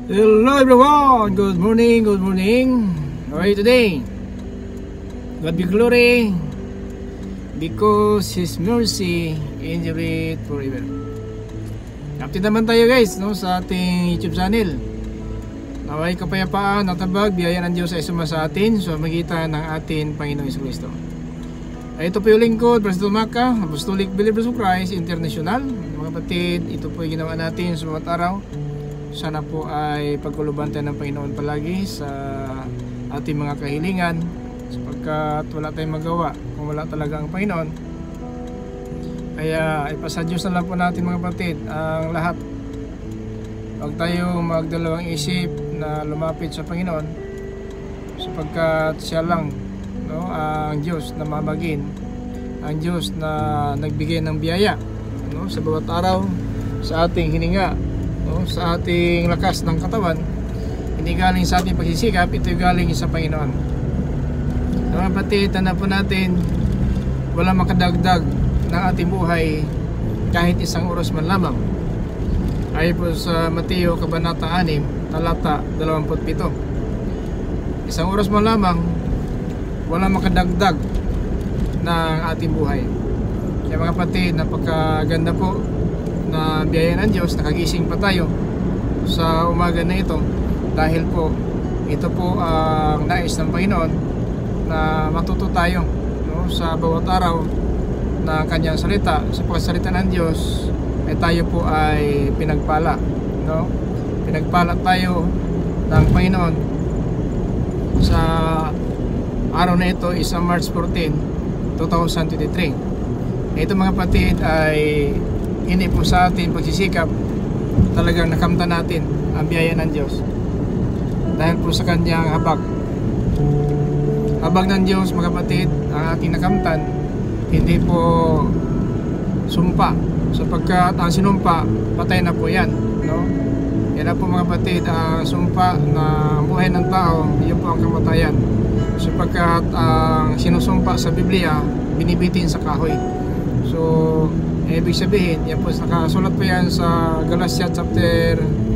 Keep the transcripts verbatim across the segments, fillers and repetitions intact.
Hello everyone, good morning, good morning. How are you today? God be glory, because His mercy endureth forever. Update naman tayo guys, no, sa ating YouTube channel. Naway kapayapaan at tabag, biyaya ng Diyos ay suma sa atin sa magitan ng ating Panginoong Jesucristo. Ito po yung lingkod, President Maka, Apostolic Believers of Christ International. Mga kapatid, ito po yung ginawa natin sa mga araw. Sana po ay pagkuluban tayo ng Panginoon palagi sa ating mga kahilingan, sapagkat wala tayong magawa kung wala talaga ang Panginoon. Kaya ipasa Diyos na lang po natin mga kapatid ang lahat. Huwag tayo magdalawang isip na lumapit sa Panginoon, sapagkat siya lang, no, ang Diyos na mamagin, ang Diyos na nagbigay ng biyaya, no, sa bawat araw sa ating hininga, no, sa ating lakas ng katawan. Hindi galing sa ating pagsisikap, ito galing sa Panginoon. Mga kapatid, tanda po natin, wala makadagdag ng ating buhay kahit isang oras man lamang. Ayon po sa Mateo Kabanata anim, talata dalawampu't pito. Isang oras man lamang, wala makadagdag ng ating buhay. Kaya mga kapatid, napakaganda po na biyaya ng Diyos, nakagising pa tayo sa umaga na ito, dahil po ito po ang nais ng Panginoon na matuto tayo, no, sa bawat araw na kanyang salita. Sa pagsalita ng Diyos ay tayo po ay pinagpala, no? Pinagpala tayo ng Panginoon sa araw na ito, isang March fourteenth, two thousand twenty-three. Ito mga kapatid ay hindi po sa ating pagsisikap talagang nakamtan natin ang biyaya ng Diyos, dahil po sa kanyang habag. Habag ng Diyos mga kapatid, ang ating nakamtan, hindi po sumpa, sapagkat ang sinumpa, patay na po yan, no? Yan na po mga kapatid, ang sumpa na buhay ng tao, yun po ang kamatayan, sapagkat ang sinusumpa sa Biblia, binibitin sa kahoy. So ibig sabihin, yan po, nakasulat po yan sa Galatia chapter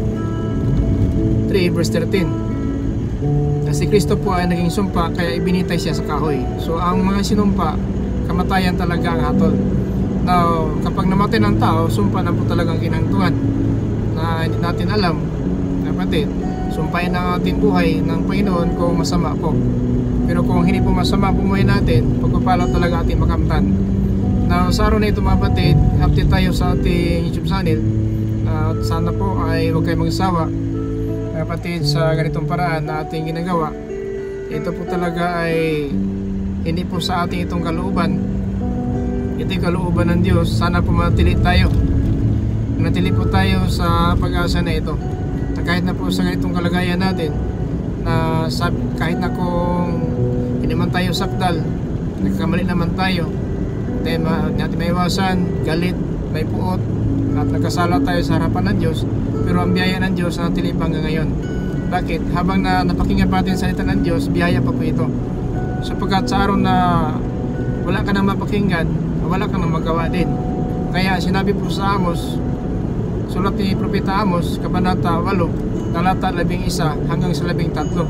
three verse thirteen. Kasi Kristo po ay naging sumpa, kaya ibinitay siya sa kahoy. So ang mga sinumpa, kamatayan talaga ang hatol. Now, kapag namatay ng tao, sumpa na po talagang kinangtungan na hindi natin alam. Kapatid, sumpain ang ating buhay ng Panginoon kung masama po. Pero kung hindi po masama buhay natin, pagpapala talaga ating makamtan. Now, sa araw na ito mga kapatid, update tayo sa ating YouTube channel. At uh, sana po ay huwag kayong magsawa mga kapatid sa ganitong paraan na ating ginagawa. Ito po talaga ay hindi po sa ating itong kalooban. Ito yung kalooban ng Diyos. Sana po manatili tayo. Manatili po tayo sa pag-asa na ito. Na kahit na po sa ganitong kalagayan natin, na sabi, kahit na kung hindi man tayo sakdal, nagkamali naman tayo, hindi natin maiwasan, galit, may puot, at nagkasala tayo sa harapan ng Diyos. Pero ang biyaya ng Diyos na natilip hanggang ngayon. Bakit? Habang na napakinggan pa natin sa salita ng Diyos, biyaya pa po ito. Sapagkat sa araw na wala ka nang mapakinggan, wala ka nang magawa din. Kaya sinabi po sa Amos, sulat ni Propeta Amos, Kabanata eight, talata labing isa hanggang sa labing tatlo.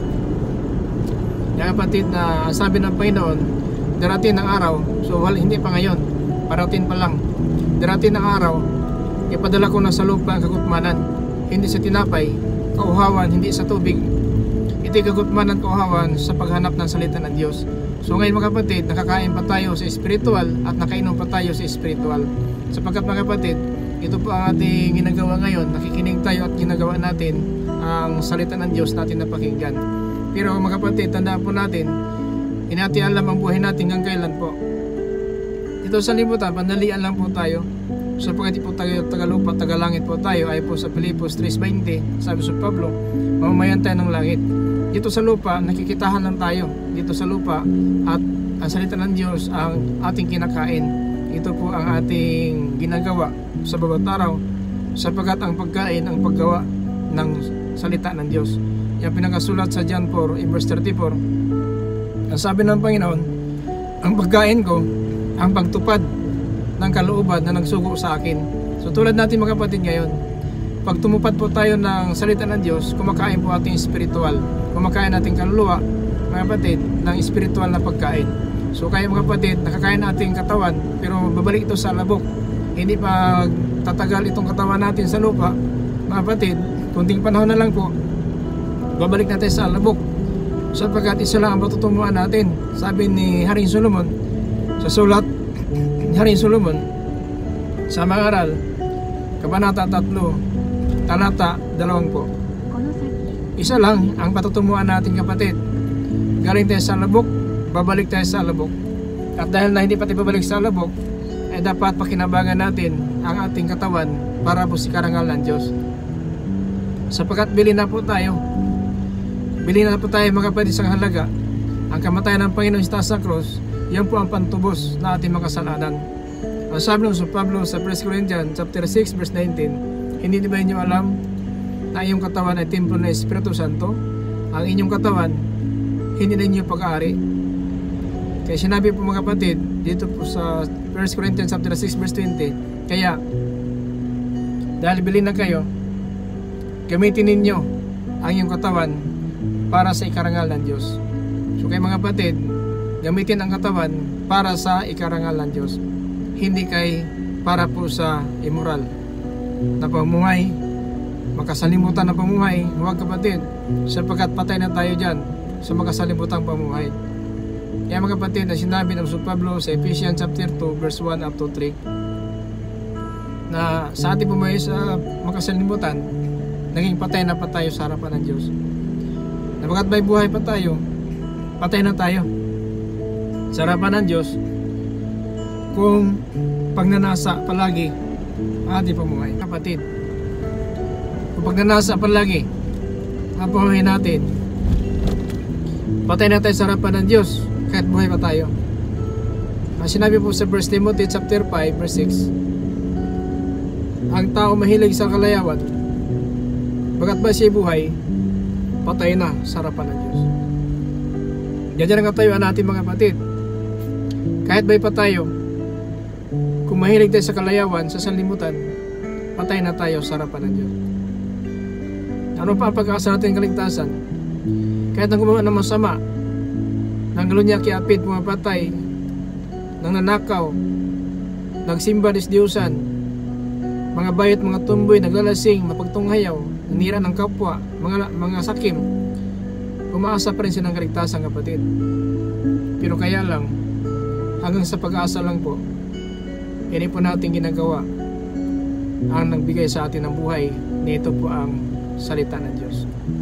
Yan kapatid, na sabi ng Panginoon, darating ng araw, so well, hindi pa ngayon, parating pa lang, darating ng araw, ipadala ko na sa lupa ang kagutmanan, hindi sa tinapay, kauhawan, hindi sa tubig. Ito'y kagutmanan, kauhawan sa paghanap ng salita ng Diyos. So ngayon mga kapatid, nakakain pa tayo sa spiritual at nakainom pa tayo sa spiritual. Sapagkat mga kapatid, ito po ang ating ginagawa ngayon, nakikinig tayo at ginagawa natin ang salita ng Diyos natin na pakinggan. Pero mga kapatid, tandaan po natin, hindi natin alam ang buhay natin hanggang kailan po. Dito sa libutan, pandalian lang po tayo. Sapagkat po tayo tagalupa, tagalangit po tayo, ay po sa Pilipos three twenty, sabi sa Pablo, mamamayan tayo ng langit. Dito sa lupa, nakikitahan lang tayo. Dito sa lupa, at ang salita ng Diyos ang ating kinakain. Ito po ang ating ginagawa sa bawat araw, sapagkat ang pagkain ang paggawa ng salita ng Diyos. Yung pinakasulat sa John four, verse thirty-four, ang sabi ng Panginoon, ang pagkain ko, ang pagtupad ng kalooban na nagsugo sa akin. So tulad natin mga kapatid ngayon, pag tumupad po tayo ng salita ng Diyos, kumakain po ating spiritual, kumakain nating kaluluwa, mga kapatid, ng spiritual na pagkain. So kaya mga kapatid, nakakain nating katawan, pero babalik ito sa labok. Hindi pa tatagal itong katawan natin sa lupa, mga kapatid, kunting panahon na lang po, babalik natin sa labok. Sapagkat isa lang ang patutunguhan natin. Sabi ni Haring Solomon sa sulat ni Haring Solomon sa mga aral, Kabanata tatlo, talata dalawang po. Isa lang ang patutunguhan natin, kapatid. Galing tayo sa labok, babalik tayo sa labok. At dahil na hindi pati babalik sa labok, ay dapat pakinabangan natin ang ating katawan para po si karangal ng Diyos. Sapagkat bili na po tayo. Bili na po tayo, mga kapatid, sa halaga. Ang kamatayan ng Panginoon sa taas ng krus, yan po ang pantubos na ating mga kasalanan. Ang sabi ng Pablo sa First Corinthians chapter six verse nineteen, hindi ba inyo alam na iyong katawan ay templo ng Espiritu Santo? Ang inyong katawan, hindi na inyo pag-aari. Kaya sinabi po, mga kapatid, dito po sa First Corinthians chapter six verse twenty, kaya dahil bilhin na kayo, gamitin ninyo ang iyong katawan para sa ikarangal ng Diyos. So kay mga kapatid, gamitin ang katawan para sa ikarangal ng Diyos, hindi kay para po sa immoral na pamumuhay, makasalimutan na pamumuhay. Huwag, kapatid, sapagkat patay na tayo dyan sa makasalimutan pamumuhay. Kaya mga kapatid, na sinabi ng Pablo sa Ephesians chapter two verse one up to three, na sa ating pamumuhay sa makasalimutan, naging patay na pa tayo sa harapan ng Diyos. Napagkat may buhay pa tayo, patay na tayo sa harapan ng Diyos kung pagnanasa palagi ang ating pamumuhay. Kapatid, kung pagnanasa palagi ang pamumuhay natin, patay na tayo sa harapan ng Diyos kahit buhay pa tayo. Ang sinabi po sa First Timothy chapter five verse six, ang tao mahilig sa kalayawan, bagat ba siya buhay, patay na sa harapan ng Diyos. Diyan ang katayuan natin, mga kapatid. Kahit ba'y pa tayo, kung mahilig tayo sa kalayawan, sa sanlimutan, patay na tayo sa harapan ng Diyos. Ano pa ang pagkakasa natin kaligtasan? Kahit nang gumawa ng masama, nang galunya kiapid, pumapatay, nang nanakaw, nagsimba des Diyosan, mga bayot, mga tumboy, naglalasing, mapagtunghayaw, nanira ng kapwa, mga, mga sakim, umaasa pa rin siya ng kaligtasan, kapatid. Pero kaya lang, hanggang sa pag-aasa lang po, hindi po natin ginagawa ang nagbigay sa atin ng buhay. Nito po ang salita ng Diyos.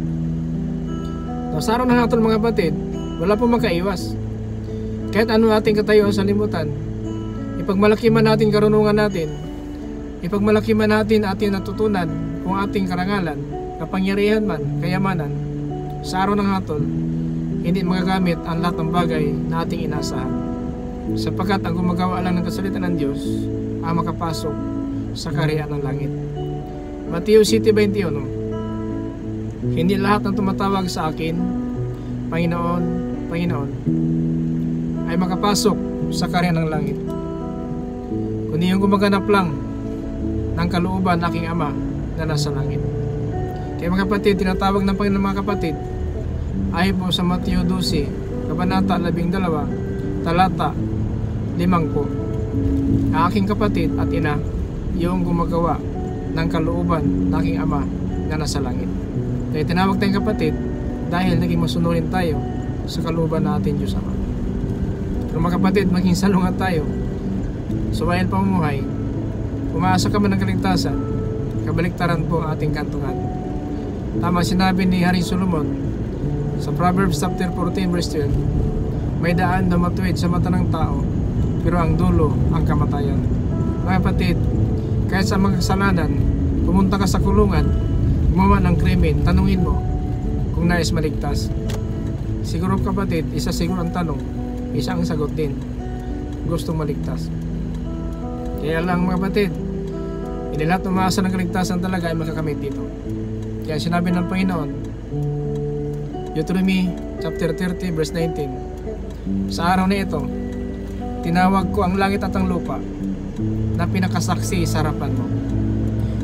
Sa araw ng hatol, mga kapatid, wala po makaiwas. Kahit ano ating katayuan sa limutan, ipagmalaki man natin karunungan natin, ipagmalaki man natin ating natutunan kung ating karangalan, kapangyarihan man, kayamanan, sa araw ng hatol, hindi magagamit ang lahat ng bagay na ating inasahan. Sapagkat ang gumagawa lang ng kasalita ng Diyos ang makapasok sa kaharian ng langit. Mateo city twenty-one, hindi lahat ng tumatawag sa akin, Panginoon, Panginoon, ay makapasok sa kaharian ng langit, kundi yung gumaganap lang ng kalooban ng aking Ama na nasa langit. Kaya mga kapatid, tinatawag ng Panginoon, mga kapatid, ay po sa Mateo twelve, kabanata twelve, talata limang po, ang aking kapatid at ina, yung gumagawa ng kalooban ng aking Ama na nasa langit. Kaya tinawag tayong kapatid dahil naging masunurin tayo sa kalooban natin Diyos Ama. Pero mga kapatid, maging salungat tayo sa bayan pamumuhay. Umaasa ka man ng kaligtasan, kabaliktaran po ang ating kantungan. Tama sinabi ni Haring Solomon sa Proverbs chapter fourteen verse twelve, may daan na matuwid sa mata ng tao, pero ang dulo ang kamatayan. Mga kapatid, kahit sa mga kasalanan, pumunta ka sa kulungan, gumawa ng krimen, tanungin mo kung nais maligtas. Siguro, kapatid, isa siguro ang tanong, isa ang sagot din, gustong maligtas. Kaya lang, mga kapatid, hindi lahat umaasa ng kaligtasan talaga ay makakamit dito. Kaya sinabi ng Panginoon, Deuteronomy chapter thirty verse nineteen, sa araw na ito, tinawag ko ang langit at ang lupa na pinakasaksi sa harapan mo.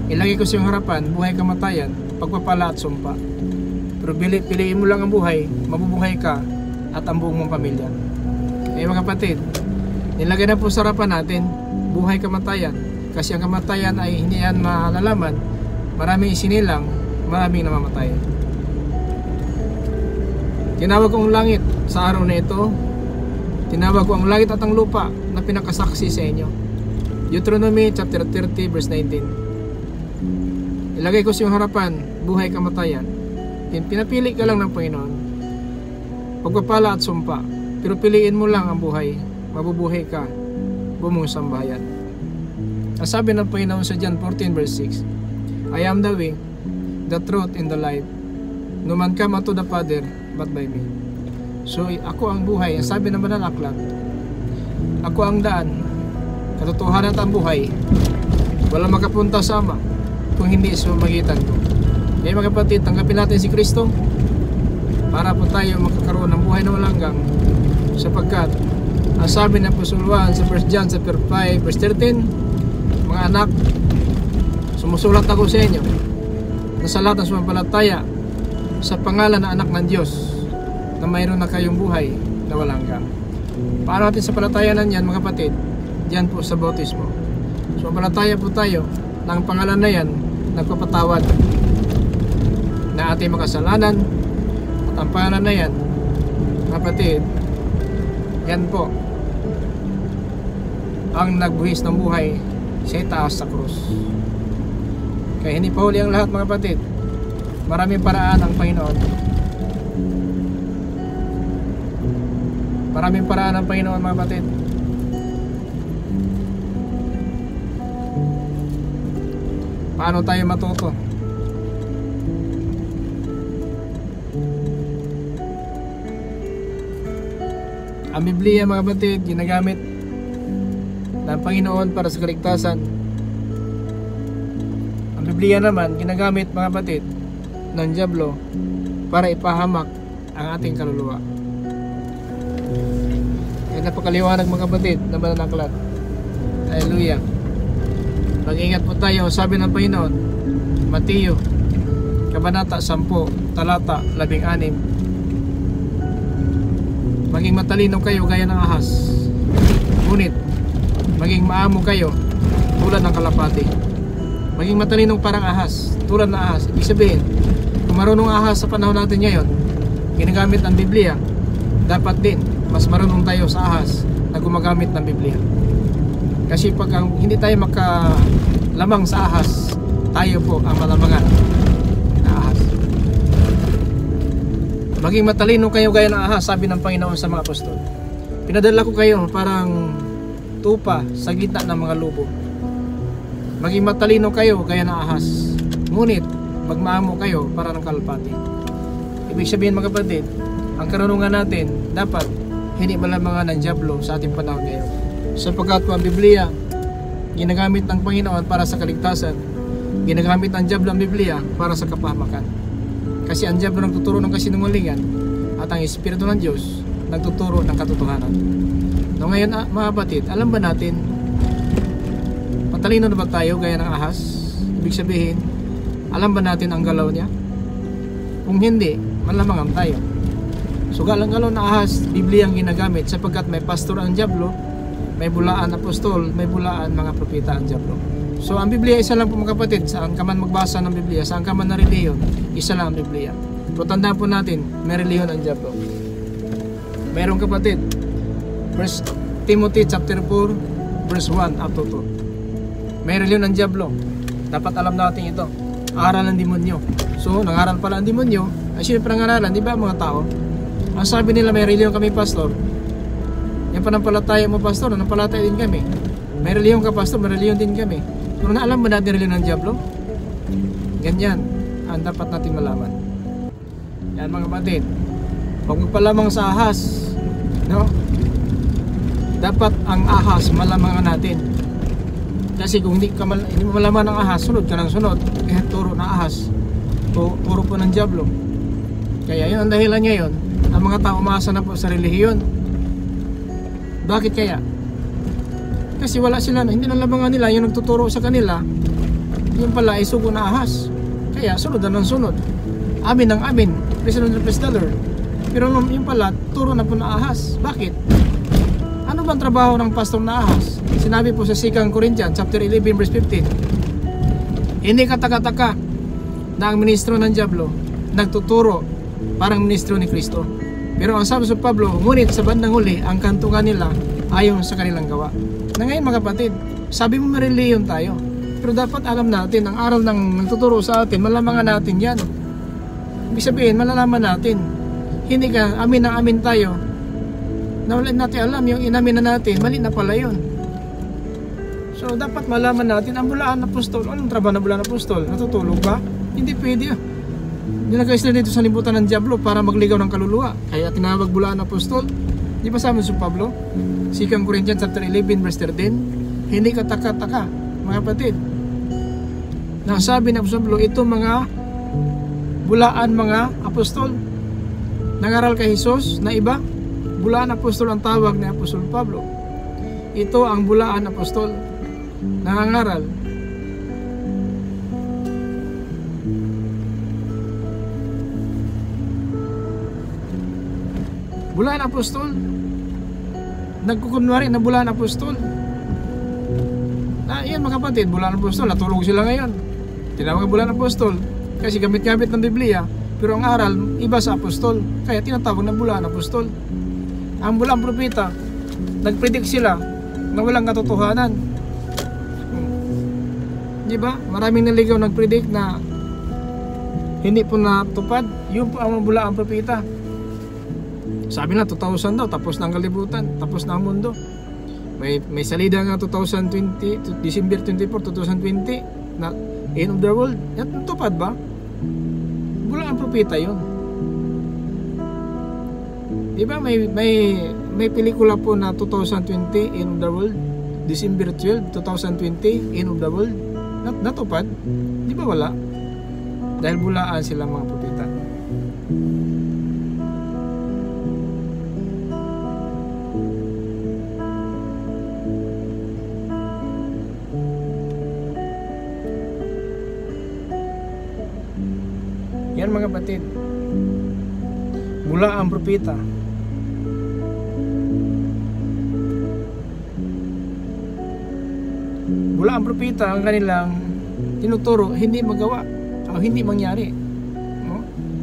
Ilagay ko sa iyong harapan, buhay, kamatayan, pagpapala at sumpa. Pero pili, piliin mo lang ang buhay, mabubuhay ka at ang buong mong pamilya. Eh mga kapatid, nilagay na po sa harapan natin, buhay, kamatayan. Kasi ang kamatayan ay hindi yan malalaman. Maraming isinilang, maraming namamatay. Tinawag ko ang langit sa araw na ito. Tinawag ko ang langit at ang lupa na pinakasaksi sa inyo. Deuteronomy chapter thirty verse nineteen. Ilagay ko sa iyong harapan, buhay, kamatayan. Pinapili ka lang ng Panginoon, pagpapala at sumpa. Pero piliin mo lang ang buhay, mabubuhay ka, bumong sambahayan. Ang sabi ng Panginoon sa John fourteen verse six, I am the way, the truth, and the life. No man come unto the Father but by me. So ako ang buhay, ang sabi ng Banal na Aklat. Ako ang daan, katotohanan at ang buhay. Walang makapunta sa Ama kung hindi sa magitan ko. Kaya mga kapatid, tanggapin natin si Kristo para po tayo magkakaroon ng buhay na walang hanggan, sapagkat ang sabi ng Apostol Juan sa First John chapter five verse thirteen, mga anak, sumusulat ako sa inyo na sa lahat ng sumampalataya sa pangalan ng anak ng Diyos na mayroon na kayong buhay na walang hanggan. Paano natin sa palatayanan yan mga kapatid? Diyan po sa bautismo. Sumampalataya po tayo ng pangalan na yan, nagpapatawad na ating makasalanan, at ang pangalan na yan mga kapatid, yan po ang nagbuhis ng buhay sa itaas sa krus. Kaya hindi pa huli ang lahat mga kapatid. Maraming paraan ang Panginoon. Maraming paraan ang Panginoon mga kapatid. Paano tayo matuto? Ang Biblia mga kapatid, ginagamit ng Panginoon para sa kaligtasan. Ang Biblia naman, ginagamit mga kapatid ng dyablo para ipahamak ang ating kaluluwa. Kaya napakaliwanag mga kapatid na Banal na Aklat. Hallelujah. Mag-ingat po tayo, sabi ng Panginoon, Mateo Kabanata ten, talata labing anim. Maging matalino kayo gaya ng ahas, ngunit maging maamo kayo tulad ng kalapati. Maging matalinong parang ahas, tulad ng ahas. Ibig sabihin, kung marunong ahas sa panahon natin ngayon, ginagamit ang Biblia, dapat din mas marunong tayo sa ahas na gumagamit ng Biblia. Kasi pag ang, hindi tayo makalamang sa ahas, tayo po ang malamangan na ahas. Maging matalino kayo gaya ng ahas, sabi ng Panginoon sa mga apostol. Pinadala ko kayo parang tupa sa gitna ng mga lubo. Maging matalino kayo gaya ng ahas, ngunit magmaamo kayo para ng kalapati. Ibig sabihin mga kapatid, ang karunungan natin dapat hindi malamangan ng dyablo sa ating panahon ngayon. Sapagkat po ang Biblia ginagamit ng Panginoon para sa kaligtasan, ginagamit ng dyablo ang Biblia para sa kapahamakan. Kasi ang dyablo nagtuturo ng kasinungalingan at ang Espiritu ng Diyos nagtuturo ng katotohanan. No, ngayon mga kapatid, alam ba natin matalino na ba tayo gaya ng ahas? Ibig sabihin, alam ba natin ang galaw niya? Kung hindi, malamangan tayo. So galang-galaw na ahas, Biblia ang ginagamit sapagkat may pastor ang dyablo, may bulaan apostol, may bulaan mga propeta ang dyablo. So ang Biblia isa lang po mga kapatid. Saan ka man magbasa ng Biblia, saan ka man na reliyon, isa lang ang Biblia. Pero tandaan po natin, may reliyon ang dyablo. Mayroong kapatid, First Timothy chapter four verse one up to two. May reliyon ang dyablo. Dapat alam natin ito. Aral ng demonyo. So nangaral pala ang demonyo. Ay sino pinangaralan, di ba mga tao? Ang sabi nila may reliyon kami pastor. Yung panampalataya mo pastor, nanampalataya din kami. May reliyon ka pastor, may reliyon din kami. Pero naalam ba natin reliyon ng dyablo? Ganyan ang dapat natin malaman. Yan mga kapatid, huwag magpalamang sa ahas, no? Dapat ang ahas malamangan natin. Kasi kung hindi, ka mal hindi mo malaman ng ahas, sunod ka ng sunod. Kaya turo na ahas, o turo po ng dyablo. Kaya yun ang dahilan ngayon, ang mga tao umaasa na po sa relihiyon. Bakit kaya? Kasi wala sila, hindi nalamangan nila yung nagtuturo sa kanila, yung pala ay sugo na ahas. Kaya sunod na ng sunod, amin ng amin, President of Stellar. Pero yung pala, turo na po na ahas. Bakit? Ano bang trabaho ng pastor na ahas? Sinabi po sa Second Corinthians chapter eleven verse fifteen. Hindi kataka-taka na ang ministro ng Diablo nagtuturo parang ministro ni Kristo. Pero ang sabi sa Pablo, ngunit sa bandang huli, ang kantungan nila ayon sa kanilang gawa. Na ngayon mga kapatid, sabi mo mareliyon tayo. Pero dapat alam natin, ang aral ng nagtuturo sa atin, malamangan natin yan. Ibig sabihin, malalaman natin. Hindi ka, amin na amin tayo, na wala natin alam, yung inamin na natin, mali na pala yun. So, dapat malaman natin, ang bulaan apostol, anong trabaho ng bulaan apostol? Natutulog ba? Hindi pwede. Nilagay sila dito sa libutan ng Diablo para magligaw ng kaluluwa. Kaya tinawag bulaan apostol. Di ba sabi sa Pablo? Second Corinthians chapter eleven verse thirteen. Hindi ka taka-taka, mga kapatid. Nasabi ng Pablo, ito mga bulaan mga apostol. Nangaral kay Jesus na iba. Bulaan apostol ang tawag ni Apostol Pablo. Ito ang bulaan apostol. Nangangaral. Bulaan apostol. Nagkukunwari na bulaan apostol. Na yan mga kapatid, bulaan apostol, natulog sila ngayon. Tinawag ang bulaan apostol kasi gamit-gamit ng Biblia, pero ang aral iba sa apostol, kaya tinatawag ng bulaan apostol. Ang bulaan propeta, nagpredict sila na walang katotohanan. Di ba? Maraming naligaw nagpredict na hindi po natupad. Yun po ang bulaan propeta. Sabi na two thousand daw, tapos na ang kalibutan, tapos na ang mundo. May may salida nga twenty twenty, December twenty-fourth, twenty twenty na end of the world. Yan tupad ba? Bulaan propeta 'yon. Di ba may may may pelikula po na twenty twenty end of the world, December twelfth, twenty twenty end of the world. Nat natupad? Di ba wala? Dahil bulaan sila mga propeta. Yan mga kapatid, mula ang propeta. Mula ang propeta, ang kanilang tinuturo hindi magawa o hindi mangyari, no?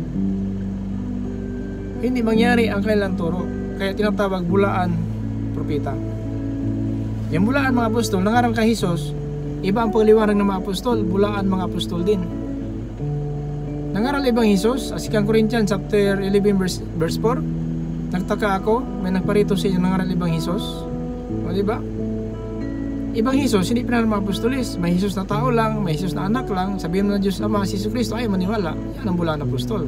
Hindi mangyari ang kanilang turo, kaya tinatawag bulaan propeta. Yung bulaan mga apostol, nangaral kay Jesus, iba ang pagliwanag ng mga apostol, bulaan mga apostol din. Nangaral ibang Jesus, Second Corinthians chapter eleven verse, verse four. Nagtaka ako, may nagparito sa inyo nangaral ibang Jesus. O diba? Ibang Jesus, hindi pinangaral mga apostolis. May Jesus na tao lang, may Jesus na anak lang. Sabihin mo na Diyos Ama, si Jesus Cristo, ay maniwala. Yan ang bulaan apostol.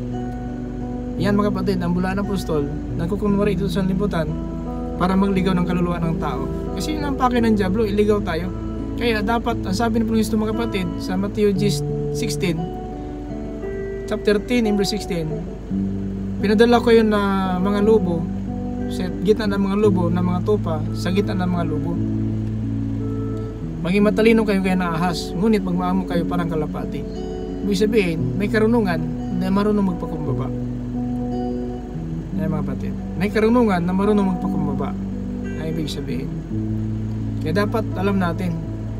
Yan mga kapatid, ang bulaan apostol, nagkukunwari ito sa libutan para magligaw ng kaluluwa ng tao. Kasi yun ang pake ng Diablo, iligaw tayo. Kaya dapat, ang sabi ng Panginoon mga kapatid, sa Matthew sixteen, chapter ten, verse sixteen, pinadala ko yun na mga lobo sa gitna ng mga lobo, na mga tupa sa gitna ng mga lobo. Maging matalino kayo kaya na ahas, ngunit magmaamo kayo parang kalapati. Ibig sabihin, may karunungan na marunong magpakumbaba. Yan mga kapatid, may karunungan na marunong magpakumbaba. Ay ibig sabihin, kaya dapat alam natin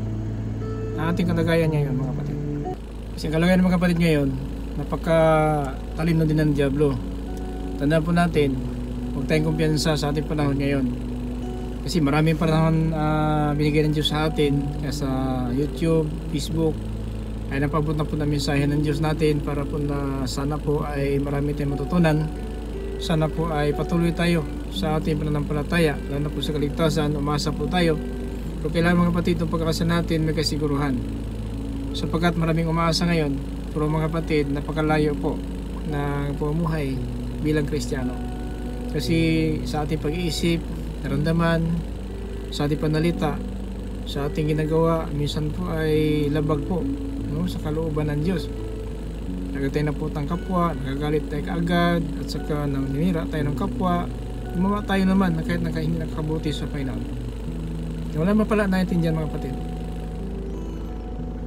ang ating kalagayan ngayon mga kapatid. Kasi ang kalagayan ng mga kapatid ngayon, napaka talino din ng Diablo. Tandaan po natin, huwag tayong kumpiyansa sa ating panahon ngayon. Kasi maraming panahon uh, binigay ng Diyos sa atin, kaya sa YouTube, Facebook, ay napabot na po na mensahe ng Diyos natin para po na sana po ay marami tayong matutunan. Sana po ay patuloy tayo sa ating pananampalataya, lalo po sa kaligtasan, umasa po tayo. Pero kailangan mga kapatid, itong pagkakasan natin may kasiguruhan. Sapagkat maraming umaasa ngayon, pero mga kapatid, napakalayo po na pumuhay bilang Kristiyano. Kasi sa ating pag-iisip, naramdaman, sa ating panalita, sa ating ginagawa, minsan po ay labag po, no, sa kalooban ng Diyos. Nagatay na po tayong kapwa, nagagalit tayo kaagad, at saka nanginira tayo ng kapwa, gumawa tayo naman na kahit na hindi nakakabuti sa Panginoon. Wala man pala natin dyan mga kapatid.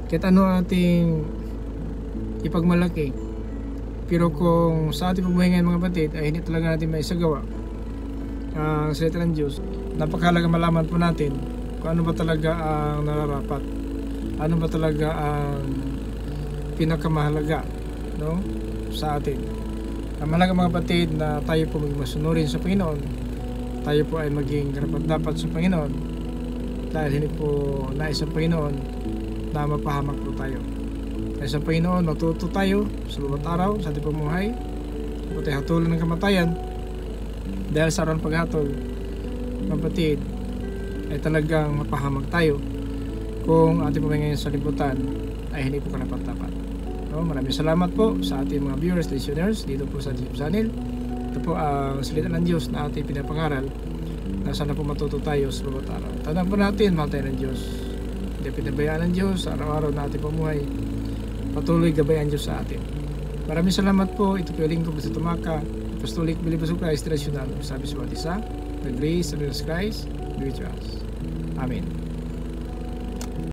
kahit ano ating ipagmalaki, pero kung sa ating pamumuhay ngayon mga kapatid ay hindi talaga natin maisagawa ang salita ng Diyos, napakahalaga malaman po natin kung ano ba talaga ang nararapat, ano ba talaga ang pinakamahalaga, no, sa atin. Ang mahalaga mga kapatid na tayo po maging masunurin sa Panginoon, tayo po ay maging karapat-dapat sa Panginoon, dahil hindi po nais ng Panginoon na mapahamak po tayo. Nais ng Panginoon matuto tayo sa bawat araw sa ating pamumuhay, huwag tayo hatulan ng kamatayan, dahil sa araw ng paghatol mga kapatid ay talagang mapahamak tayo kung ating pamumuhay ngayon sa libutan ay hindi po karapat-dapat. No, maraming salamat po sa ating mga viewers, listeners dito po sa YouTube channel. Ito po ang salita ng Diyos na ating pinapangaral, na sana po matuto tayo sa bawat araw. Tandaan po natin, mahal tayo ng Diyos. Hindi pinabayaan ng Diyos sa araw-araw na ating pamuhay. Patuloy gabayan Diyos sa atin. Maraming salamat po. Ito po yung lingkod sa Tumaka, Apostolic Believers of Christ International. Sabi sa bawat isa, the grace of Jesus Christ be with us. Amen.